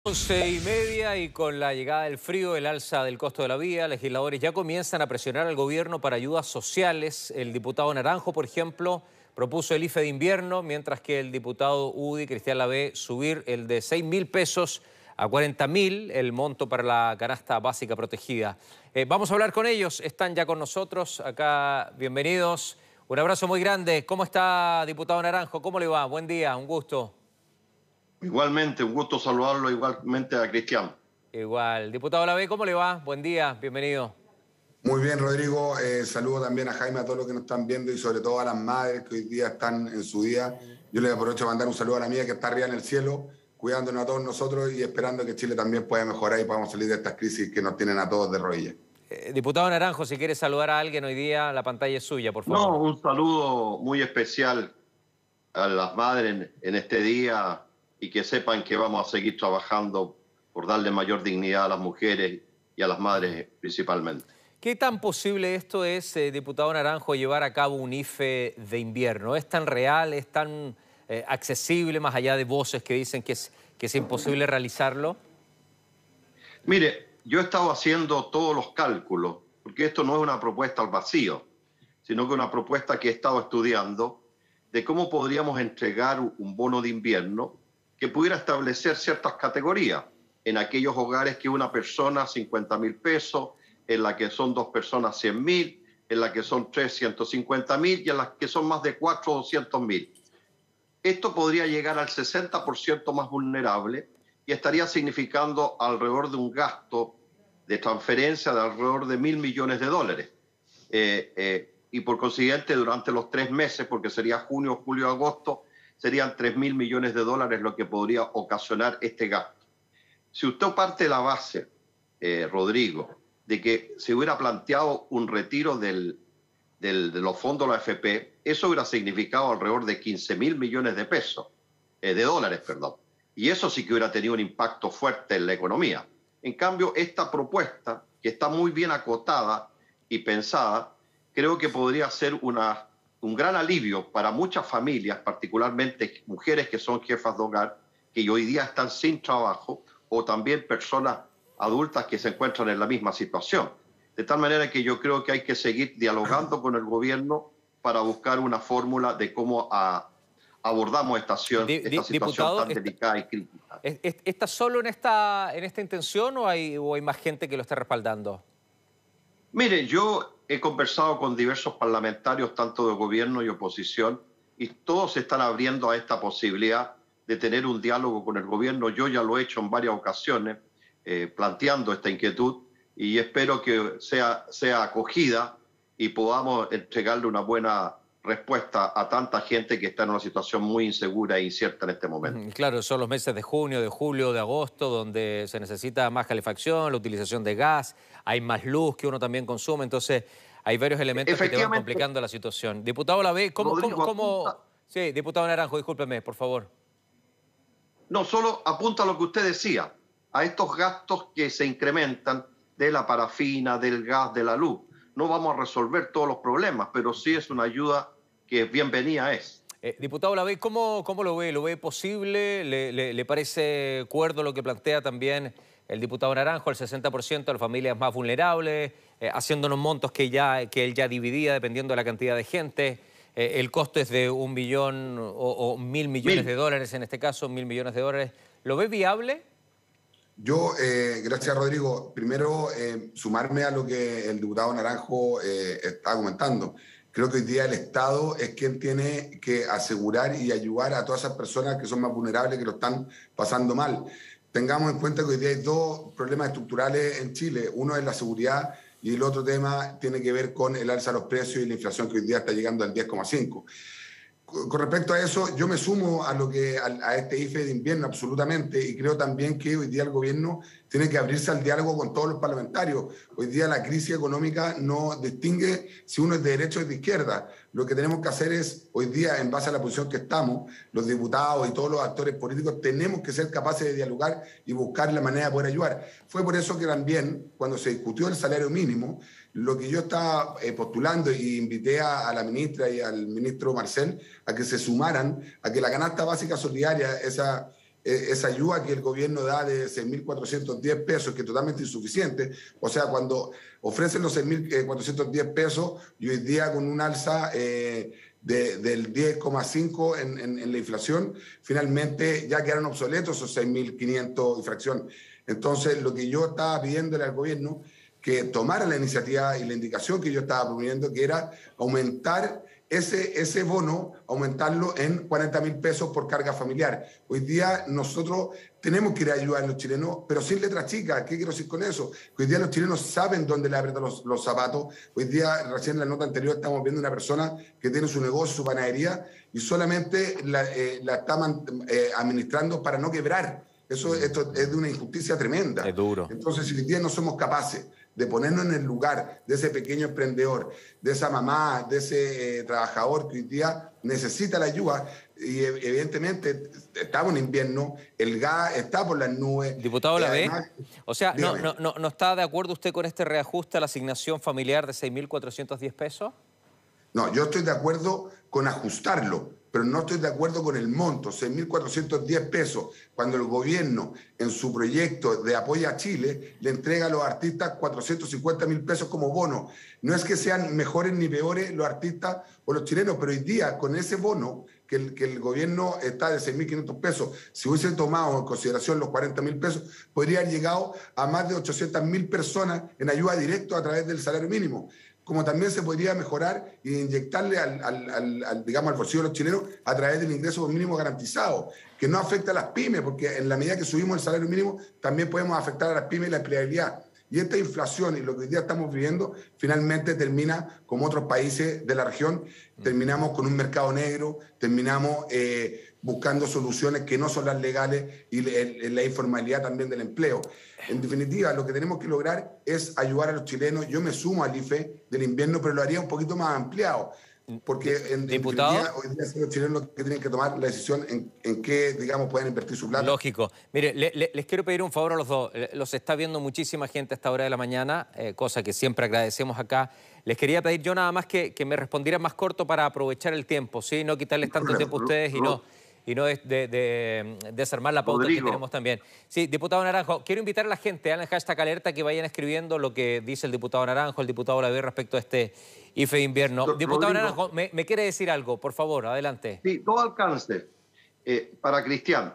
11:30 y con la llegada del frío, el alza del costo de la vida, legisladores ya comienzan a presionar al gobierno para ayudas sociales. El diputado Naranjo, por ejemplo, propuso el IFE de invierno, mientras que el diputado UDI, Cristian Lavé, subir el de 6.000 pesos a 40.000, el monto para la canasta básica protegida. Vamos a hablar con ellos, están ya con nosotros acá, bienvenidos. Un abrazo muy grande. ¿Cómo está, diputado Naranjo? ¿Cómo le va? Buen día, un gusto. Igualmente, un gusto saludarlo, igualmente a Cristian. Igual. Diputado Lavé, ¿cómo le va? Buen día, bienvenido. Muy bien, Rodrigo. Saludo también a Jaime, a todos los que nos están viendo y sobre todo a las madres que hoy día están en su día. Yo les aprovecho a mandar un saludo a la mía que está arriba en el cielo, cuidándonos a todos nosotros y esperando que Chile también pueda mejorar y podamos salir de estas crisis que nos tienen a todos de rodillas. Diputado Naranjo, si quiere saludar a alguien hoy día, la pantalla es suya, por favor. No, un saludo muy especial a las madres en este día y que sepan que vamos a seguir trabajando por darle mayor dignidad a las mujeres y a las madres principalmente. ¿Qué tan posible esto es, diputado Naranjo, llevar a cabo un IFE de invierno? ¿Es tan real, es tan accesible, más allá de voces que dicen que es imposible realizarlo? Mire, yo he estado haciendo todos los cálculos, porque esto no es una propuesta al vacío, sino que una propuesta que he estado estudiando de cómo podríamos entregar un bono de invierno que pudiera establecer ciertas categorías en aquellos hogares que una persona 50.000 pesos, en la que son dos personas 100.000, en la que son tres 150.000 y en las que son más de 4 200.000. Esto podría llegar al 60% más vulnerable y estaría significando alrededor de un gasto de transferencia de alrededor de $1.000 millones. Y por consiguiente, durante los 3 meses, porque sería junio, julio, agosto, serían $3.000 millones lo que podría ocasionar este gasto. Si usted parte de la base, Rodrigo, de que se hubiera planteado un retiro de los fondos de la AFP, eso hubiera significado alrededor de $15.000 millones de dólares. Y eso sí que hubiera tenido un impacto fuerte en la economía. En cambio, esta propuesta, que está muy bien acotada y pensada, creo que podría ser un gran alivio para muchas familias, particularmente mujeres que son jefas de hogar, que hoy día están sin trabajo, o también personas adultas que se encuentran en la misma situación. De tal manera que yo creo que hay que seguir dialogando con el gobierno para buscar una fórmula de cómo abordamos esta situación tan delicada y crítica. ¿Está solo en esta intención o hay más gente que lo está respaldando? Mire, yo he conversado con diversos parlamentarios, tanto de gobierno y oposición, y todos se están abriendo a esta posibilidad de tener un diálogo con el gobierno. Yo ya lo he hecho en varias ocasiones, planteando esta inquietud, y espero que sea acogida y podamos entregarle una buena respuesta a tanta gente que está en una situación muy insegura e incierta en este momento. Claro, son los meses de junio, de julio, de agosto, donde se necesita más calefacción, la utilización de gas, hay más luz que uno también consume, entonces hay varios elementos que te van complicando la situación. Diputado Lavé, Sí, diputado Naranjo, discúlpeme, por favor. No, solo apunta a lo que usted decía, a estos gastos que se incrementan de la parafina, del gas, de la luz. No vamos a resolver todos los problemas, pero sí es una ayuda que bienvenida es. Diputado Lavé, ¿cómo lo ve? ¿Lo ve posible? ¿Le parece cuerdo lo que plantea también el diputado Naranjo, el 60% de las familias más vulnerables, haciendo unos montos que él ya dividía dependiendo de la cantidad de gente? El costo es de 1 billón o 1.000 millones de dólares, en este caso, 1.000 millones de dólares. ¿Lo ve viable? Yo, gracias Rodrigo, primero sumarme a lo que el diputado Naranjo está comentando. Creo que hoy día el Estado es quien tiene que asegurar y ayudar a todas esas personas que son más vulnerables, que lo están pasando mal. Tengamos en cuenta que hoy día hay dos problemas estructurales en Chile. Uno es la seguridad y el otro tema tiene que ver con el alza de los precios y la inflación que hoy día está llegando al 10,5%. Con respecto a eso, yo me sumo a este IFE de invierno absolutamente, y creo también que hoy día el gobierno tiene que abrirse al diálogo con todos los parlamentarios. Hoy día la crisis económica no distingue si uno es de derecha o de izquierda. Lo que tenemos que hacer es, hoy día, en base a la posición que estamos, los diputados y todos los actores políticos tenemos que ser capaces de dialogar y buscar la manera de poder ayudar. Fue por eso que también, cuando se discutió el salario mínimo, lo que yo estaba postulando y invité a la ministra y al ministro Marcel a que se sumaran a que la canasta básica solidaria, esa esa ayuda que el gobierno da de 6.410 pesos, que es totalmente insuficiente. O sea, cuando ofrecen los 6.410 pesos y hoy día con un alza del 10,5 en la inflación, finalmente ya quedaron obsoletos esos 6.500 y fracción. Entonces, lo que yo estaba pidiéndole al gobierno, que tomara la iniciativa y la indicación que yo estaba proponiendo, que era aumentar ese bono, aumentarlo en 40.000 pesos por carga familiar. Hoy día nosotros tenemos que ir a ayudar a los chilenos, pero sin letras chicas. ¿Qué quiero decir con eso? Hoy día los chilenos saben dónde le apretan los zapatos. Hoy día, recién en la nota anterior, estamos viendo una persona que tiene su negocio, su panadería, y solamente la está administrando para no quebrar. Esto es de una injusticia tremenda. Es duro. Entonces, si hoy día no somos capaces de ponernos en el lugar de ese pequeño emprendedor, de esa mamá, de ese trabajador que hoy día necesita la ayuda, y evidentemente estamos en invierno, el gas está por las nubes. Diputado, ¿la ve? O sea, dígame. ¿no está de acuerdo usted con este reajuste a la asignación familiar de 6.410 pesos? No, yo estoy de acuerdo con ajustarlo, pero no estoy de acuerdo con el monto, 6.410 pesos, cuando el gobierno en su proyecto de apoyo a Chile le entrega a los artistas 450.000 pesos como bono. No es que sean mejores ni peores los artistas o los chilenos, pero hoy día con ese bono que el gobierno está de 6.500 pesos, si hubiese tomado en consideración los 40.000 pesos, podría haber llegado a más de 800.000 personas en ayuda directa a través del salario mínimo. Como también se podría mejorar e inyectarle digamos, al bolsillo de los chilenos a través del ingreso mínimo garantizado, que no afecta a las pymes, porque en la medida que subimos el salario mínimo, también podemos afectar a las pymes y la empleabilidad. Y esta inflación y lo que hoy día estamos viviendo, finalmente termina, como otros países de la región, terminamos con un mercado negro, terminamos buscando soluciones que no son las legales y la informalidad también del empleo. En definitiva, lo que tenemos que lograr es ayudar a los chilenos. Yo me sumo al IFE del invierno, pero lo haría un poquito más ampliado. Porque en definitiva, hoy día son los chilenos los que tienen que tomar la decisión en qué, digamos, pueden invertir su plata. Lógico. Mire, les quiero pedir un favor a los dos. Los está viendo muchísima gente a esta hora de la mañana, cosa que siempre agradecemos acá. Les quería pedir yo nada más que me respondieran más corto para aprovechar el tiempo, ¿sí? No quitarles tanto tiempo a ustedes y no desarmar la pauta que tenemos también. Sí, diputado Naranjo, quiero invitar a la gente, al hashtag alerta, que vayan escribiendo lo que dice el diputado Naranjo, el diputado Lavey respecto a este IFE de invierno. Diputado Naranjo, ¿me quiere decir algo? Por favor, adelante. Sí, todo alcance. Para Cristian,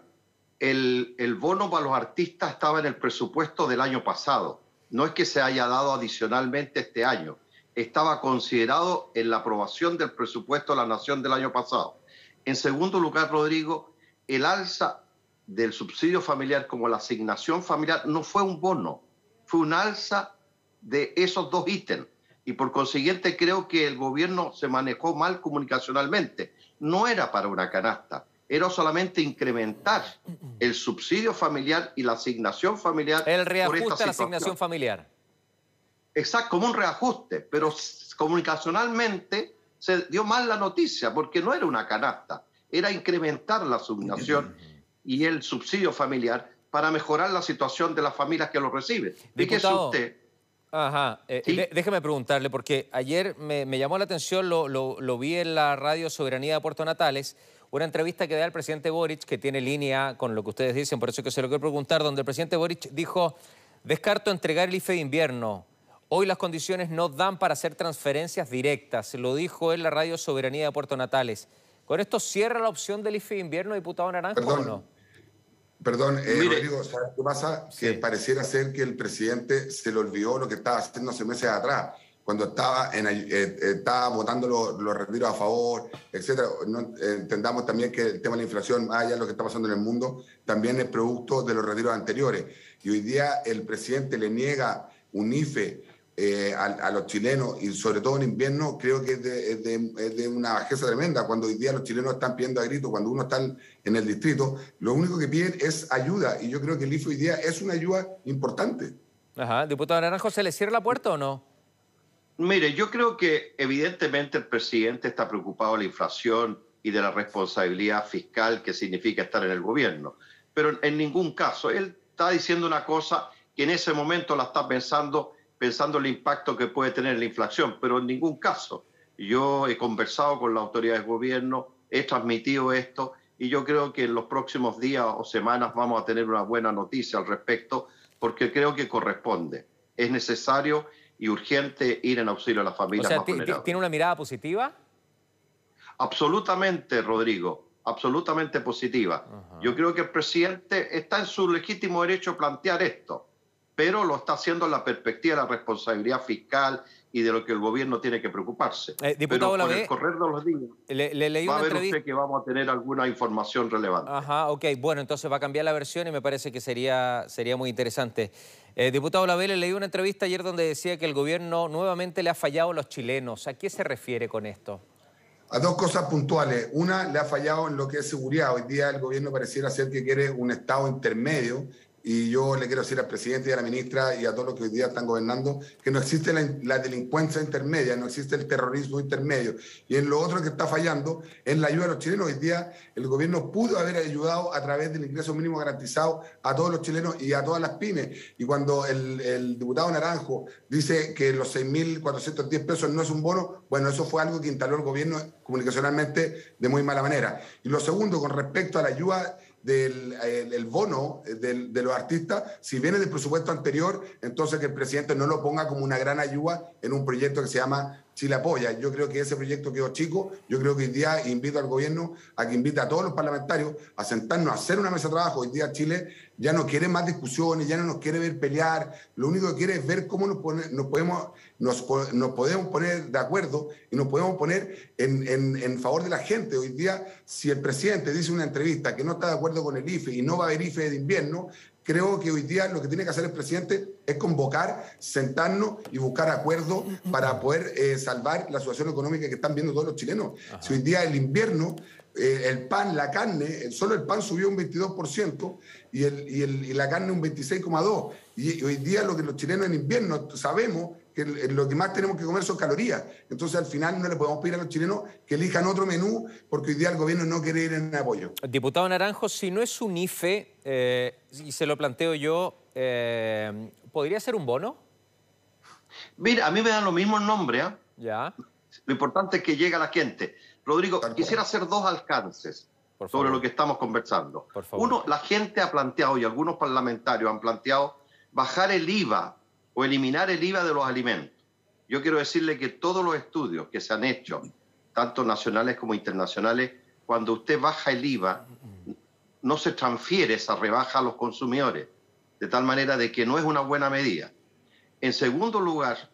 el bono para los artistas estaba en el presupuesto del año pasado. No es que se haya dado adicionalmente este año. Estaba considerado en la aprobación del presupuesto de la Nación del año pasado. En segundo lugar, Rodrigo, el alza del subsidio familiar como la asignación familiar no fue un bono, fue un alza de esos dos ítems. Y por consiguiente creo que el gobierno se manejó mal comunicacionalmente. No era para una canasta, era solamente incrementar el subsidio familiar y la asignación familiar. El reajuste a la asignación familiar. Exacto, como un reajuste, pero comunicacionalmente se dio mal la noticia porque no era una canasta, era incrementar la asignación y el subsidio familiar para mejorar la situación de las familias que lo reciben. Fíjese usted. Ajá, ¿sí? Déjeme preguntarle, porque ayer me llamó la atención, lo vi en la radio Soberanía de Puerto Natales, una entrevista que da el presidente Boric, que tiene línea con lo que ustedes dicen, por eso que se lo quiero preguntar, donde el presidente Boric dijo: descarto entregar el IFE de invierno. Hoy las condiciones no dan para hacer transferencias directas. Lo dijo en la radio Soberanía de Puerto Natales. ¿Con esto cierra la opción del IFE de invierno, diputado Naranjo, o no? Perdón, Rodrigo, ¿sabes qué pasa? Sí. Que pareciera ser que el presidente se le olvidó lo que estaba haciendo hace meses atrás, cuando estaba votando los retiros a favor, etcétera. No, entendamos también que el tema de la inflación, más allá de lo que está pasando en el mundo, también es producto de los retiros anteriores. Y hoy día el presidente le niega un IFE a los chilenos, y sobre todo en invierno, creo que es de una bajeza tremenda. Cuando hoy día los chilenos están pidiendo a grito, cuando uno está en el distrito, lo único que piden es ayuda, y yo creo que el IFE hoy día es una ayuda importante. Ajá. Diputado Naranjo, ¿se le cierra la puerta o no? Mire, yo creo que evidentemente el presidente está preocupado de la inflación y de la responsabilidad fiscal que significa estar en el gobierno, pero en ningún caso, él está diciendo una cosa que en ese momento la está pensando el impacto que puede tener la inflación, pero en ningún caso. Yo he conversado con la autoridad de gobierno, he transmitido esto y yo creo que en los próximos días o semanas vamos a tener una buena noticia al respecto, porque creo que corresponde. Es necesario y urgente ir en auxilio a las familias más vulnerables. ¿Tiene una mirada positiva? Absolutamente, Rodrigo, absolutamente positiva. Yo creo que el presidente está en su legítimo derecho a plantear esto, pero lo está haciendo en la perspectiva de la responsabilidad fiscal y de lo que el gobierno tiene que preocuparse. Diputado pero con el correr de los días le leí va a una ver entrevista usted que vamos a tener alguna información relevante. Ajá, ok. Bueno, entonces va a cambiar la versión y me parece que sería muy interesante. Diputado Lavelle, le leí una entrevista ayer donde decía que el gobierno nuevamente le ha fallado a los chilenos. ¿A qué se refiere con esto? A dos cosas puntuales. Una, le ha fallado en lo que es seguridad. Hoy día el gobierno pareciera ser que quiere un Estado intermedio, y yo le quiero decir al presidente y a la ministra y a todos los que hoy día están gobernando que no existe la delincuencia intermedia, no existe el terrorismo intermedio. Y en lo otro que está fallando es la ayuda a los chilenos. Hoy día el gobierno pudo haber ayudado a través del ingreso mínimo garantizado a todos los chilenos y a todas las pymes. Y cuando el diputado Naranjo dice que los 6.410 pesos no es un bono, bueno, eso fue algo que instaló el gobierno comunicacionalmente de muy mala manera. Y lo segundo, con respecto a la ayuda del bono de los artistas, si viene del presupuesto anterior, entonces que el presidente no lo ponga como una gran ayuda en un proyecto que se llama Chile Apoya. Yo creo que ese proyecto quedó chico. Yo creo que hoy día invito al gobierno a que invite a todos los parlamentarios a sentarnos a hacer una mesa de trabajo. Hoy día Chile ya no quiere más discusiones, ya no nos quiere ver pelear. Lo único que quiere es ver cómo nos podemos poner de acuerdo y nos podemos poner en favor de la gente. Hoy día, si el presidente dice en una entrevista que no está de acuerdo con el IFE y no va a haber IFE de invierno, creo que hoy día lo que tiene que hacer el presidente es convocar, sentarnos y buscar acuerdos para poder salvar la situación económica que están viendo todos los chilenos. Ajá. Si hoy día el invierno, el pan, la carne, solo el pan subió un 22% y la carne un 26,2%. Y hoy día lo que los chilenos en invierno sabemos que lo que más tenemos que comer son calorías. Entonces al final no le podemos pedir a los chilenos que elijan otro menú porque hoy día el gobierno no quiere ir en apoyo. Diputado Naranjo, si no es un IFE, y se lo planteo yo, ¿podría ser un bono? Mira, a mí me da lo mismo el nombre, ¿eh? Ya. Lo importante es que llegue a la gente. Rodrigo, quisiera hacer dos alcances sobre lo que estamos conversando. Uno, la gente ha planteado, y algunos parlamentarios han planteado, bajar el IVA o eliminar el IVA de los alimentos. Yo quiero decirle que todos los estudios que se han hecho, tanto nacionales como internacionales, cuando usted baja el IVA, no se transfiere esa rebaja a los consumidores, de tal manera de que no es una buena medida. En segundo lugar,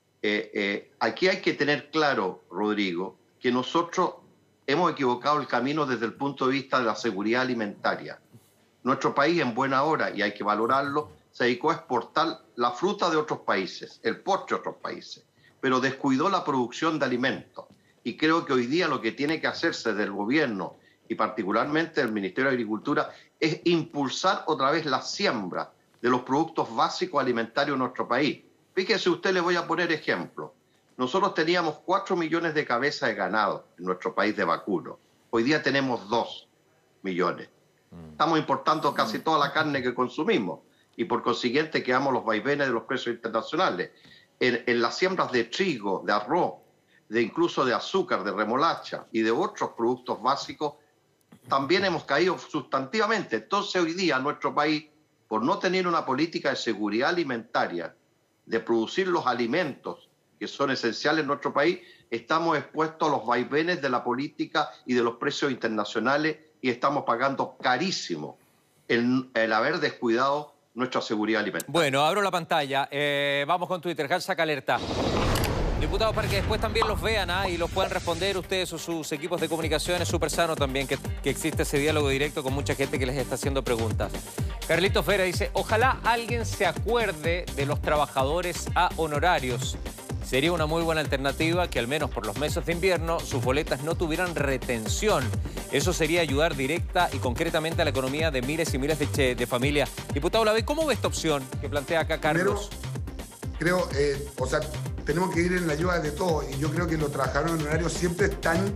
aquí hay que tener claro, Rodrigo, que nosotros hemos equivocado el camino desde el punto de vista de la seguridad alimentaria. Nuestro país, en buena hora, y hay que valorarlo, se dedicó a exportar la fruta de otros países, el postre de otros países, pero descuidó la producción de alimentos. Y creo que hoy día lo que tiene que hacerse del gobierno y particularmente del Ministerio de Agricultura es impulsar otra vez la siembra de los productos básicos alimentarios en nuestro país. Fíjese usted, le voy a poner ejemplo. Nosotros teníamos 4 millones de cabezas de ganado en nuestro país de vacuno. Hoy día tenemos 2 millones. Estamos importando casi toda la carne que consumimos y por consiguiente quedamos los vaivenes de los precios internacionales. En las siembras de trigo, de arroz, incluso de azúcar, de remolacha y de otros productos básicos, también hemos caído sustantivamente. Entonces hoy día nuestro país, por no tener una política de seguridad alimentaria, de producir los alimentos que son esenciales en nuestro país, estamos expuestos a los vaivenes de la política y de los precios internacionales y estamos pagando carísimo el haber descuidado nuestra seguridad alimentaria. Bueno, abro la pantalla. Vamos con Twitter, #alerta. Diputados, para que después también los vean y los puedan responder ustedes o sus equipos de comunicación. Es súper sano también que existe ese diálogo directo con mucha gente que les está haciendo preguntas. Carlitos Vera dice, ojalá alguien se acuerde de los trabajadores a honorarios. Sería una muy buena alternativa que al menos por los meses de invierno sus boletas no tuvieran retención. Eso sería ayudar directa y concretamente a la economía de miles y miles de familias. Diputado Lavelle, ¿cómo ve esta opción que plantea acá Carlos? Creo, tenemos que ir en la ayuda de todos y yo creo que los trabajadores honorarios siempre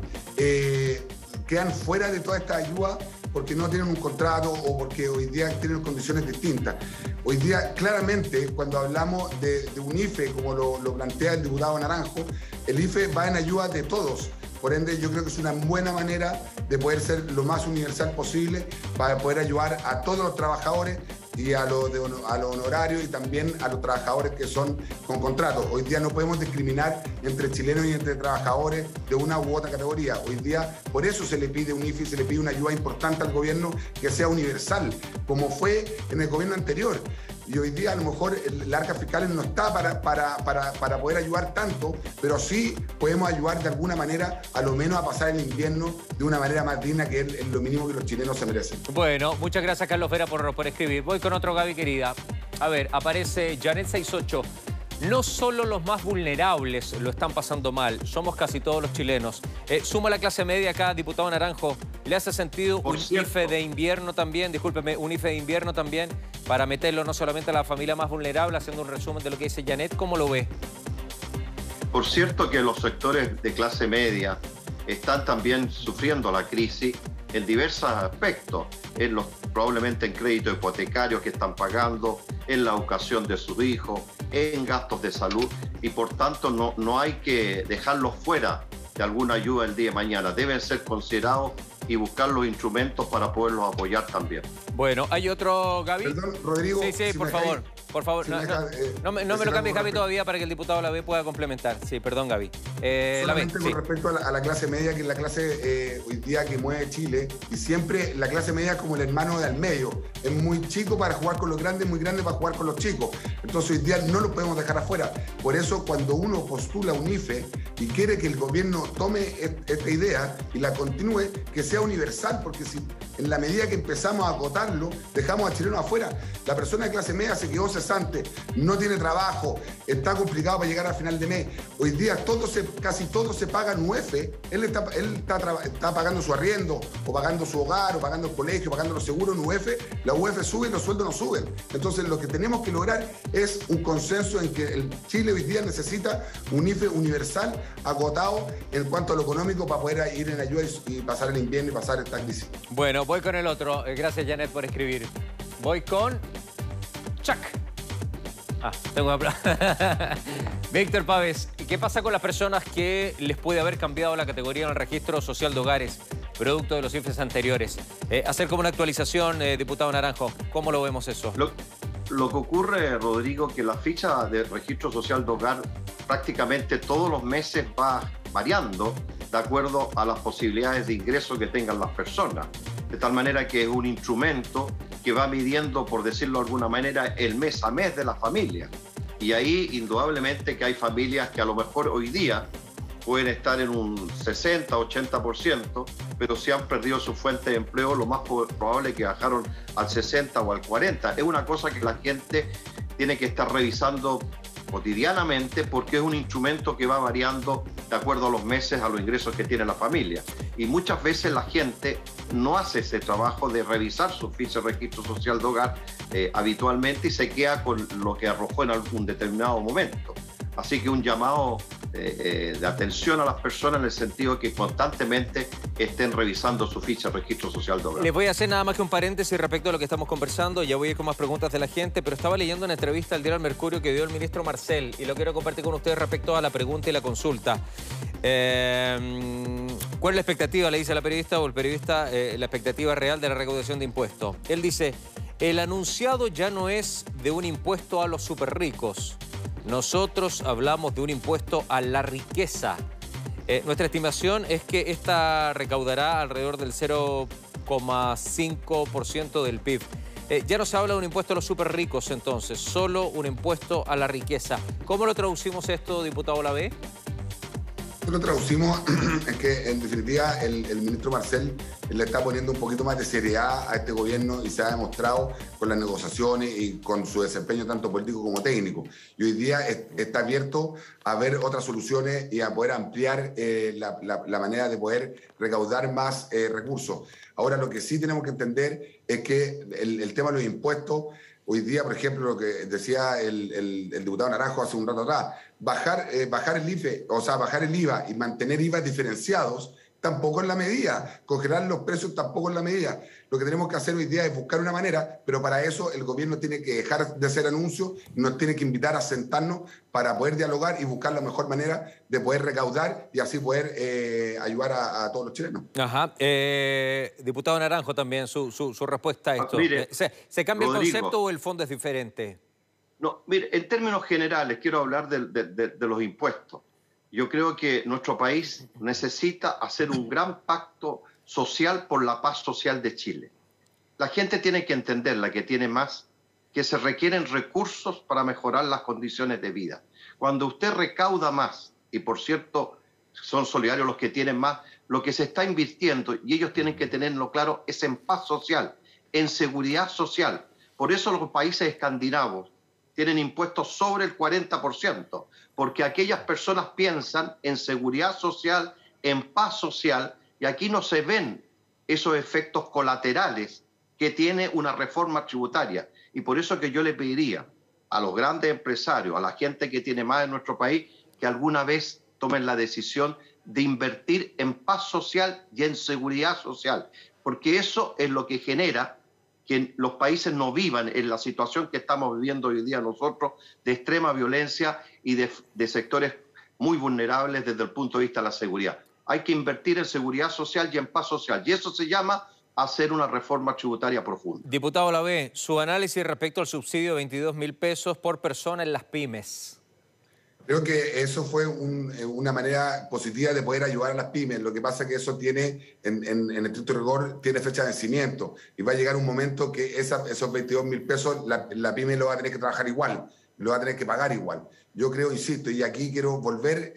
quedan fuera de toda esta ayuda porque no tienen un contrato o porque hoy día tienen condiciones distintas. Hoy día, claramente, cuando hablamos de un IFE, como lo plantea el diputado Naranjo, el IFE va en ayuda de todos. Por ende, yo creo que es una buena manera de poder ser lo más universal posible para poder ayudar a todos los trabajadores y a los honorarios y también a los trabajadores que son con contratos. Hoy día no podemos discriminar entre chilenos y entre trabajadores de una u otra categoría. Hoy día, por eso se le pide un IFE, se le pide una ayuda importante al gobierno que sea universal, como fue en el gobierno anterior. Y hoy día a lo mejor el arca fiscal no está para poder ayudar tanto, pero sí podemos ayudar de alguna manera, a lo menos a pasar el invierno de una manera más digna, que es lo mínimo que los chilenos se merecen. Bueno, muchas gracias Carlos Vera por escribir. Voy con otro, Gaby querida. A ver, aparece Janet68. No solo los más vulnerables lo están pasando mal, somos casi todos los chilenos. Suma la clase media acá, diputado Naranjo. ¿Le hace sentido un IFE de invierno también? Discúlpeme, un IFE de invierno también, para meterlo no solamente a la familia más vulnerable, haciendo un resumen de lo que dice Janet. ¿Cómo lo ve? Por cierto que los sectores de clase media están también sufriendo la crisis en diversos aspectos, probablemente en créditos hipotecarios que están pagando, en la educación de sus hijos, en gastos de salud, y por tanto no hay que dejarlos fuera de alguna ayuda el día de mañana. Deben ser considerados y buscar los instrumentos para poderlos apoyar también. Bueno, ¿hay otro, Gaby? Perdón, Rodrigo. Sí, por favor. Por favor, no me lo cambies, Gaby, todavía, para que el diputado La B pueda complementar. Sí, perdón, Gaby. Solamente con respecto a la clase media, que es la clase hoy día que mueve Chile, y siempre la clase media es como el hermano de al medio. Es muy chico para jugar con los grandes, muy grande para jugar con los chicos. Entonces hoy día no lo podemos dejar afuera. Por eso cuando uno postula un IFE y quiere que el gobierno tome esta idea y la continúe, que sea universal, porque si en la medida que empezamos a acotarlo, dejamos a chilenos afuera. La persona de clase media se quedó cesante, no tiene trabajo, está complicado para llegar a final de mes. Hoy día casi todos se pagan UF. Él está pagando su arriendo, o pagando su hogar, o pagando el colegio, pagando los seguros en UF. La UF sube y los sueldos no suben. Entonces lo que tenemos que lograr es un consenso en que el Chile hoy día necesita un IFE universal, agotado en cuanto a lo económico, para poder ir en ayuda y pasar el invierno y pasar esta crisis. Bueno, voy con el otro. Gracias, Janet, por escribir. Voy con Chuck. Tengo una... Víctor Pávez, ¿qué pasa con las personas que les puede haber cambiado la categoría en el registro social de hogares, producto de los IFES anteriores? Hacer como una actualización, diputado Naranjo, ¿cómo lo vemos eso? Lo que ocurre, Rodrigo, que la ficha de registro social de hogar prácticamente todos los meses va variando de acuerdo a las posibilidades de ingreso que tengan las personas. De tal manera que es un instrumento que va midiendo, por decirlo de alguna manera, el mes a mes de la familia. Y ahí, indudablemente, que hay familias que a lo mejor hoy día pueden estar en un 60, 80%, pero si han perdido su fuente de empleo, lo más probable es que bajaron al 60 o al 40. Es una cosa que la gente tiene que estar revisando cotidianamente, porque es un instrumento que va variando de acuerdo a los meses, a los ingresos que tiene la familia. Y muchas veces la gente no hace ese trabajo de revisar su ficha de registro social de hogar habitualmente, y se queda con lo que arrojó en algún determinado momento. Así que un llamado de atención a las personas en el sentido de que constantemente estén revisando su ficha de registro social de hogar. Les voy a hacer nada más que un paréntesis respecto a lo que estamos conversando. Ya voy a ir con más preguntas de la gente, pero estaba leyendo una entrevista al diario El Mercurio que dio el ministro Marcel, y lo quiero compartir con ustedes respecto a la pregunta y la consulta. ¿Cuál es la expectativa, le dice a la periodista o el periodista, la expectativa real de la recaudación de impuestos? Él dice: el anunciado ya no es de un impuesto a los superricos. Nosotros hablamos de un impuesto a la riqueza. Nuestra estimación es que esta recaudará alrededor del 0,5% del PIB. Ya no se habla de un impuesto a los superricos, entonces, solo un impuesto a la riqueza. ¿Cómo lo traducimos esto, diputado La B? Lo traducimos es que, en definitiva, el ministro Marcel le está poniendo un poquito más de seriedad a este gobierno, y se ha demostrado con las negociaciones y con su desempeño tanto político como técnico. Y hoy día está abierto a ver otras soluciones y a poder ampliar la manera de poder recaudar más recursos. Ahora, lo que sí tenemos que entender es que el tema de los impuestos, hoy día, por ejemplo, lo que decía el diputado Naranjo hace un rato atrás, bajar el IFE, o sea, bajar el IVA y mantener IVA diferenciados, tampoco es la medida. Congelar los precios tampoco es la medida. lo que tenemos que hacer hoy día es buscar una manera, pero para eso el gobierno tiene que dejar de hacer anuncios, nos tiene que invitar a sentarnos para poder dialogar y buscar la mejor manera de poder recaudar y así poder ayudar a todos los chilenos. Ajá. Diputado Naranjo también, su respuesta a esto. Mire, ¿Se cambia Rodrigo, el concepto o el fondo es diferente? No, mire, en términos generales quiero hablar de los impuestos. Yo creo que nuestro país necesita hacer un gran pacto social por la paz social de Chile. La gente tiene que entender, la que tiene más, que se requieren recursos para mejorar las condiciones de vida. Cuando usted recauda más, y por cierto son solidarios los que tienen más, lo que se está invirtiendo, y ellos tienen que tenerlo claro, es en paz social, en seguridad social. Por eso los países escandinavos tienen impuestos sobre el 40%, porque aquellas personas piensan en seguridad social, en paz social, y aquí no se ven esos efectos colaterales que tiene una reforma tributaria. Y por eso que yo le pediría a los grandes empresarios, a la gente que tiene más en nuestro país, que alguna vez tomen la decisión de invertir en paz social y en seguridad social, porque eso es lo que genera que los países no vivan en la situación que estamos viviendo hoy día nosotros, de extrema violencia y de sectores muy vulnerables desde el punto de vista de la seguridad. Hay que invertir en seguridad social y en paz social, y eso se llama hacer una reforma tributaria profunda. Diputado Lavé, su análisis respecto al subsidio de 22.000 pesos por persona en las pymes. Creo que eso fue una manera positiva de poder ayudar a las pymes. Lo que pasa es que eso tiene, en estricto rigor, tiene fecha de vencimiento. Y va a llegar un momento que esos 22.000 pesos la pyme lo va a tener que trabajar igual, lo va a tener que pagar igual. Yo creo, insisto, y aquí quiero volver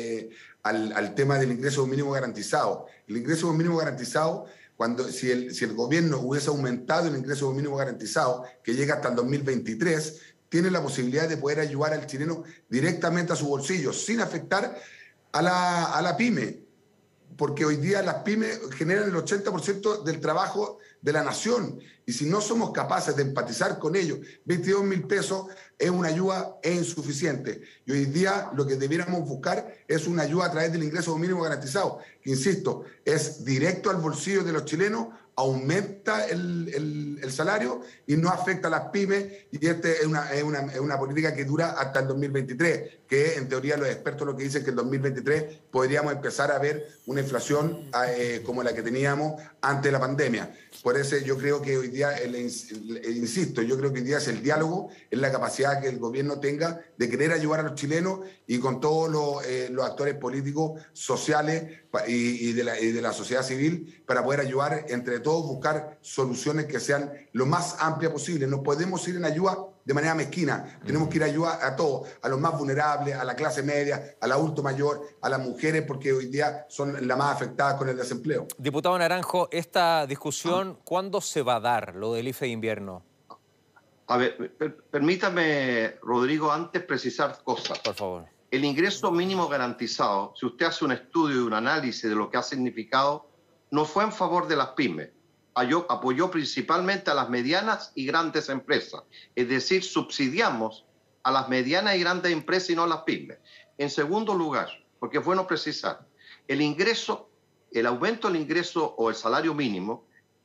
al tema del ingreso mínimo garantizado. El ingreso mínimo garantizado, si el gobierno hubiese aumentado el ingreso mínimo garantizado, que llega hasta el 2023, tiene la posibilidad de poder ayudar al chileno directamente a su bolsillo, sin afectar a la pyme, porque hoy día las pymes generan el 80% del trabajo de la nación, y si no somos capaces de empatizar con ellos, 22.000 pesos es una ayuda insuficiente, y hoy día lo que debiéramos buscar es una ayuda a través del ingreso mínimo garantizado, que insisto, es directo al bolsillo de los chilenos, aumenta el salario y no afecta a las pymes, y esta es una política que dura hasta el 2023, que en teoría los expertos lo que dicen que en 2023 podríamos empezar a ver una inflación como la que teníamos antes de la pandemia. Por eso yo creo que hoy día, insisto, yo creo que hoy día es el diálogo, es la capacidad que el gobierno tenga de querer ayudar a los chilenos y con todos los actores políticos, sociales y de la sociedad civil para poder ayudar entre todos, buscar soluciones que sean lo más amplias posible. No podemos ir en ayuda de manera mezquina, tenemos que ir a ayudar a todos, a los más vulnerables, a la clase media, al adulto mayor, a las mujeres, porque hoy día son las más afectadas con el desempleo. Diputado Naranjo, esta discusión, ¿cuándo se va a dar, lo del IFE de invierno? A ver, permítame, Rodrigo, antes precisar cosas. Por favor. El ingreso mínimo garantizado, si usted hace un estudio y un análisis de lo que ha significado, no fue en favor de las pymes. Apoyó principalmente a las medianas y grandes empresas. Es decir, subsidiamos a las medianas y grandes empresas y no a las pymes. En segundo lugar, porque es bueno precisar, el aumento del ingreso o el salario mínimo,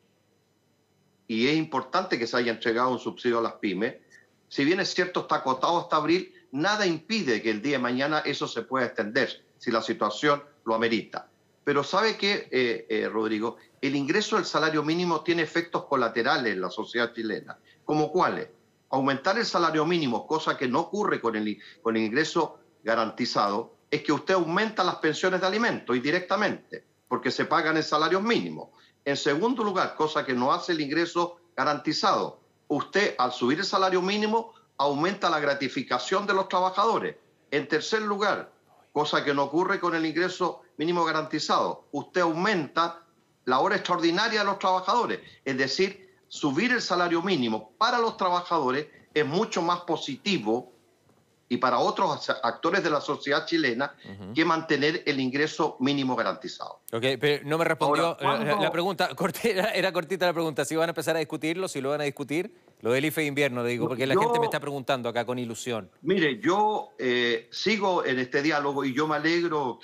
y es importante que se haya entregado un subsidio a las pymes, si bien es cierto está acotado hasta abril, nada impide que el día de mañana eso se pueda extender, si la situación lo amerita. Pero ¿sabe qué, Rodrigo? El ingreso del salario mínimo tiene efectos colaterales en la sociedad chilena. ¿Como cuáles? Aumentar el salario mínimo, cosa que no ocurre con el ingreso garantizado, es que usted aumenta las pensiones de alimentos indirectamente, porque se pagan el salario mínimo. En segundo lugar, cosa que no hace el ingreso garantizado, usted al subir el salario mínimo aumenta la gratificación de los trabajadores. En tercer lugar, cosa que no ocurre con el ingreso mínimo garantizado, usted aumenta la hora extraordinaria de los trabajadores. Es decir, subir el salario mínimo para los trabajadores es mucho más positivo y para otros actores de la sociedad chilena que mantener el ingreso mínimo garantizado. Ok, pero no me respondió. Ahora, la pregunta, era cortita la pregunta, si van a empezar a discutirlo, si lo van a discutir, lo del IFE de invierno, le digo, porque la gente me está preguntando acá con ilusión. Mire, yo sigo en este diálogo y yo me alegro que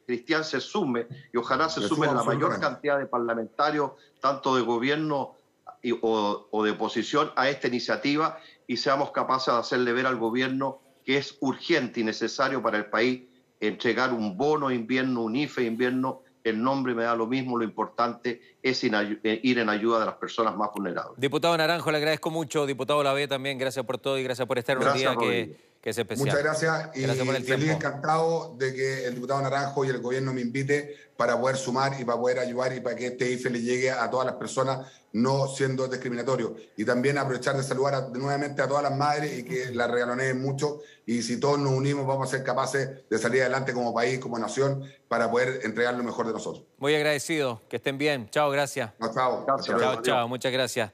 Cristian se sume y ojalá se Me sume sumo la mayor absolutamente. cantidad de parlamentarios, tanto de gobierno o de oposición, a esta iniciativa y seamos capaces de hacerle ver al gobierno que es urgente y necesario para el país entregar un bono invierno, un IFE invierno. El nombre me da lo mismo, lo importante es ir en ayuda de las personas más vulnerables. Diputado Naranjo, le agradezco mucho. Diputado Lavé también, gracias por todo y gracias por estar en un Gracias, día Rodrigo. que es especial. Muchas gracias y Gracias por el feliz, tiempo. encantado de que el diputado Naranjo y el gobierno me invite para poder sumar y para poder ayudar y para que este IFE le llegue a todas las personas, no siendo discriminatorio. Y también aprovechar de saludar nuevamente a todas las madres y que las regaloneen mucho. Y si todos nos unimos, vamos a ser capaces de salir adelante como país, como nación, para poder entregar lo mejor de nosotros. Muy agradecido. Que estén bien. Chao, gracias. Chao, chao. Gracias. Hasta luego. Chao, chao. Muchas gracias.